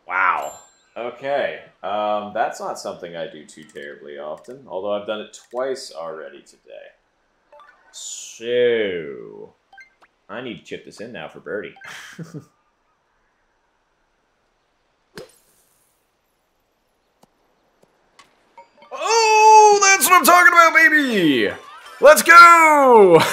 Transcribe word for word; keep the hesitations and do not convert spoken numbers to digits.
Wow. Okay. Um, that's not something I do too terribly often, although I've done it twice already today. So, I need to chip this in now for birdie. Oh, that's what I'm talking about, baby! Let's go!